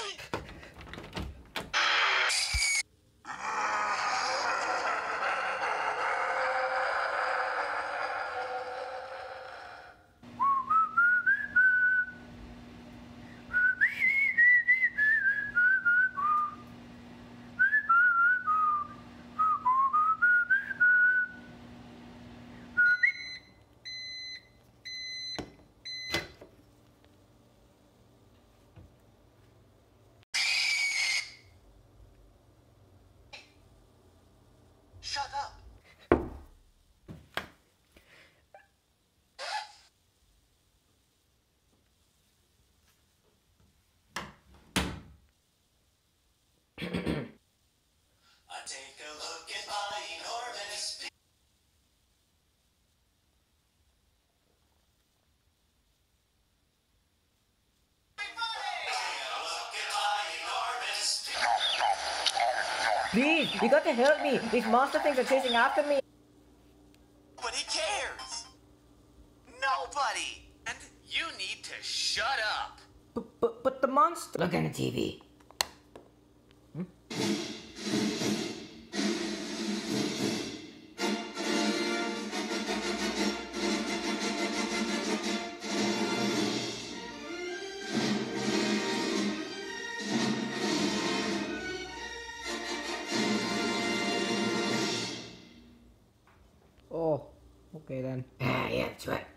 Shut up. Take a look at my enormous. Please, you got to help me. These monster things are chasing after me. Nobody cares. Nobody. And you need to shut up. But the monster. Look on the TV. Oh, okay then. Yeah, that's right.